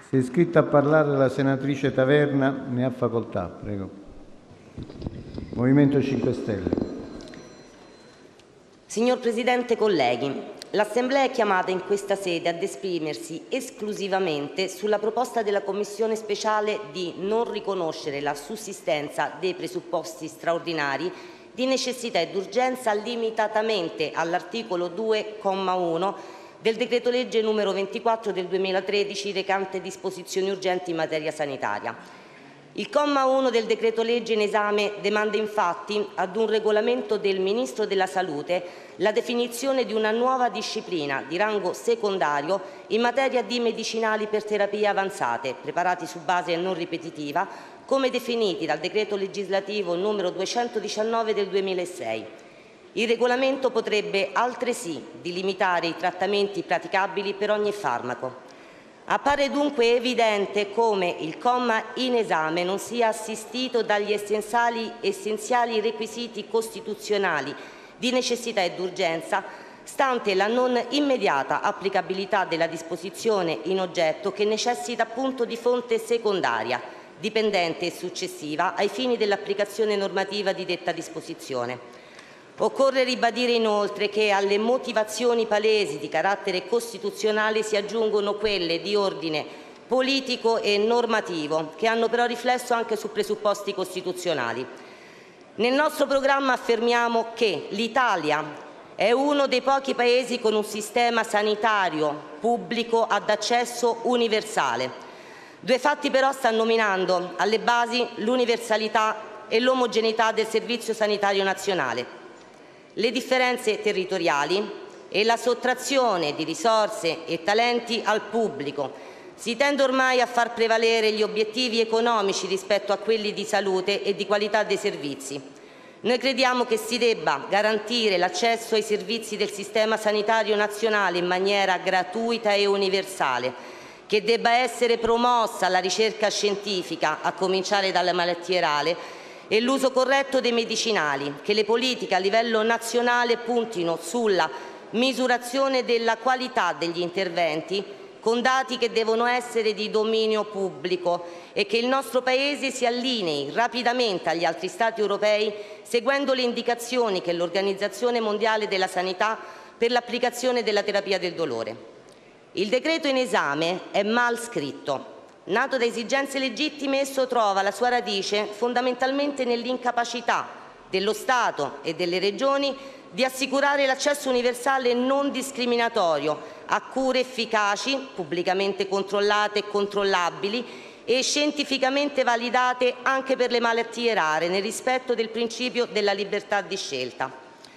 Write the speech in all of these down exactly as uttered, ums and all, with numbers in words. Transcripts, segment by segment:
Si è iscritta a parlare la senatrice Taverna, ne ha facoltà, prego. Movimento cinque Stelle. Signor Presidente, colleghi, l'Assemblea è chiamata in questa sede ad esprimersi esclusivamente sulla proposta della Commissione speciale di non riconoscere la sussistenza dei presupposti straordinari di necessità ed urgenza limitatamente all'articolo due, comma uno del decreto legge numero ventiquattro del duemilatredici recante disposizioni urgenti in materia sanitaria. Il comma uno del decreto legge in esame demanda infatti ad un regolamento del Ministro della Salute la definizione di una nuova disciplina di rango secondario in materia di medicinali per terapie avanzate, preparati su base non ripetitiva, come definiti dal decreto legislativo numero duecentodiciannove del duemilasei. Il regolamento potrebbe altresì delimitare i trattamenti praticabili per ogni farmaco. Appare dunque evidente come il comma in esame non sia assistito dagli essenziali, essenziali requisiti costituzionali di necessità ed urgenza, stante la non immediata applicabilità della disposizione in oggetto, che necessita appunto di fonte secondaria, dipendente e successiva ai fini dell'applicazione normativa di detta disposizione. Occorre ribadire inoltre che alle motivazioni palesi di carattere costituzionale si aggiungono quelle di ordine politico e normativo, che hanno però riflesso anche su presupposti costituzionali. Nel nostro programma affermiamo che l'Italia è uno dei pochi Paesi con un sistema sanitario pubblico ad accesso universale. Due fatti però stanno minando alle basi l'universalità e l'omogeneità del Servizio Sanitario Nazionale: le differenze territoriali e la sottrazione di risorse e talenti al pubblico. Si tende ormai a far prevalere gli obiettivi economici rispetto a quelli di salute e di qualità dei servizi. Noi crediamo che si debba garantire l'accesso ai servizi del Sistema Sanitario Nazionale in maniera gratuita e universale, che debba essere promossa la ricerca scientifica, a cominciare dalle malattie rare, e l'uso corretto dei medicinali, che le politiche a livello nazionale puntino sulla misurazione della qualità degli interventi con dati che devono essere di dominio pubblico e che il nostro Paese si allinei rapidamente agli altri Stati europei, seguendo le indicazioni che l'Organizzazione Mondiale della Sanità per l'applicazione della terapia del dolore. Il decreto in esame è mal scritto. Nato da esigenze legittime, esso trova la sua radice fondamentalmente nell'incapacità dello Stato e delle Regioni di assicurare l'accesso universale e non discriminatorio a cure efficaci, pubblicamente controllate e controllabili e scientificamente validate anche per le malattie rare, nel rispetto del principio della libertà di scelta.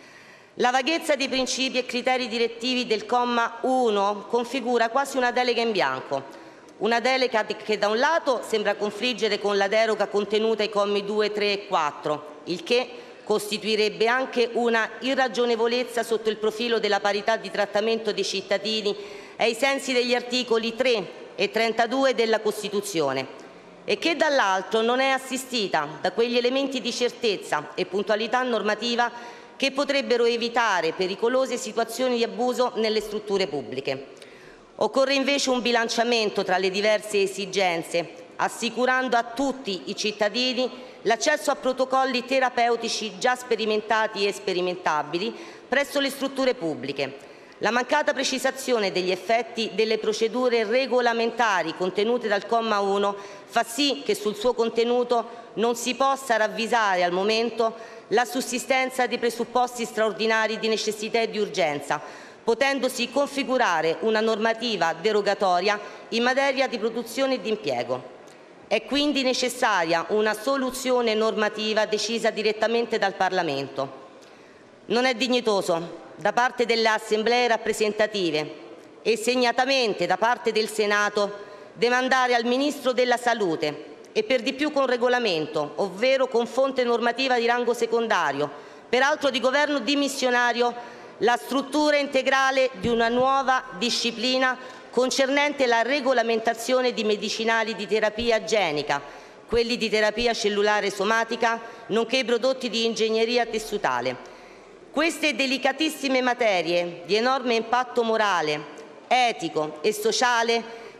La vaghezza dei principi e criteri direttivi del comma uno configura quasi una delega in bianco. Una delega che da un lato sembra confliggere con la deroga contenuta ai commi due, tre e quattro, il che costituirebbe anche una irragionevolezza sotto il profilo della parità di trattamento dei cittadini ai sensi degli articoli tre e trentadue della Costituzione, e che dall'altro non è assistita da quegli elementi di certezza e puntualità normativa che potrebbero evitare pericolose situazioni di abuso nelle strutture pubbliche. Occorre invece un bilanciamento tra le diverse esigenze, assicurando a tutti i cittadini l'accesso a protocolli terapeutici già sperimentati e sperimentabili presso le strutture pubbliche. La mancata precisazione degli effetti delle procedure regolamentari contenute dal comma uno fa sì che sul suo contenuto non si possa ravvisare al momento la sussistenza di presupposti straordinari di necessità e di urgenza, potendosi configurare una normativa derogatoria in materia di produzione e di impiego. È quindi necessaria una soluzione normativa decisa direttamente dal Parlamento. Non è dignitoso da parte delle assemblee rappresentative e segnatamente da parte del Senato demandare al Ministro della Salute, e per di più con regolamento, ovvero con fonte normativa di rango secondario, peraltro di governo dimissionario, la struttura integrale di una nuova disciplina concernente la regolamentazione di medicinali di terapia genica, quelli di terapia cellulare somatica, nonché i prodotti di ingegneria tessutale. Queste delicatissime materie di enorme impatto morale, etico e sociale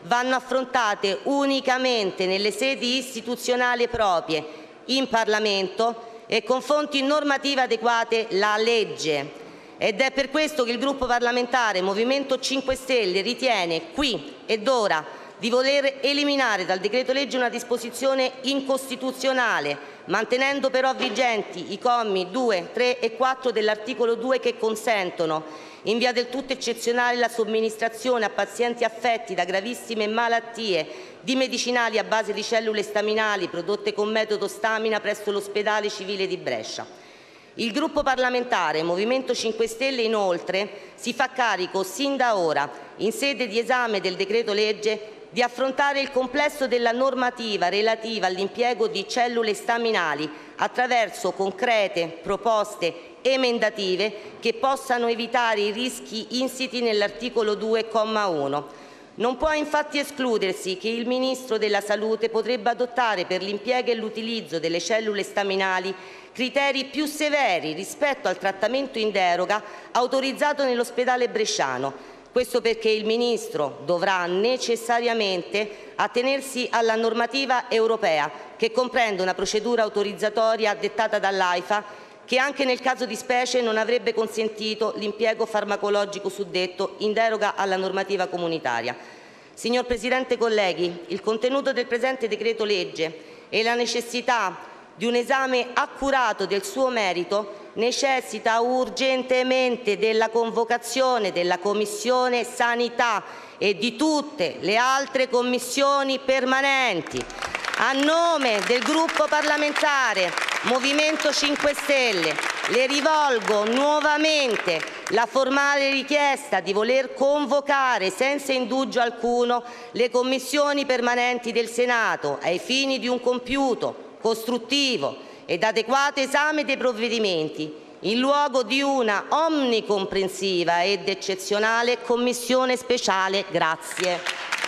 vanno affrontate unicamente nelle sedi istituzionali proprie, in Parlamento e con fonti normative adeguate, la legge. Ed è per questo che il Gruppo parlamentare Movimento cinque Stelle ritiene qui ed ora di voler eliminare dal decreto-legge una disposizione incostituzionale, mantenendo però vigenti i commi due, tre e quattro dell'articolo due che consentono, in via del tutto eccezionale, la somministrazione a pazienti affetti da gravissime malattie di medicinali a base di cellule staminali prodotte con metodo Stamina presso l'ospedale civile di Brescia. Il Gruppo parlamentare Movimento cinque Stelle, inoltre, si fa carico sin da ora, in sede di esame del decreto-legge, di affrontare il complesso della normativa relativa all'impiego di cellule staminali attraverso concrete proposte emendative che possano evitare i rischi insiti nell'articolo due, comma uno. Non può infatti escludersi che il Ministro della Salute potrebbe adottare per l'impiego e l'utilizzo delle cellule staminali criteri più severi rispetto al trattamento in deroga autorizzato nell'ospedale bresciano. Questo perché il Ministro dovrà necessariamente attenersi alla normativa europea, che comprende una procedura autorizzatoria dettata dall'AIFA, che anche nel caso di specie non avrebbe consentito l'impiego farmacologico suddetto in deroga alla normativa comunitaria. Signor Presidente, colleghi, il contenuto del presente decreto-legge e la necessità di un esame accurato del suo merito necessita urgentemente della convocazione della Commissione Sanità e di tutte le altre commissioni permanenti. A nome del Gruppo parlamentare Movimento cinque Stelle le rivolgo nuovamente la formale richiesta di voler convocare senza indugio alcuno le commissioni permanenti del Senato ai fini di un compiuto, costruttivo ed adeguato esame dei provvedimenti, in luogo di una omnicomprensiva ed eccezionale Commissione speciale. Grazie.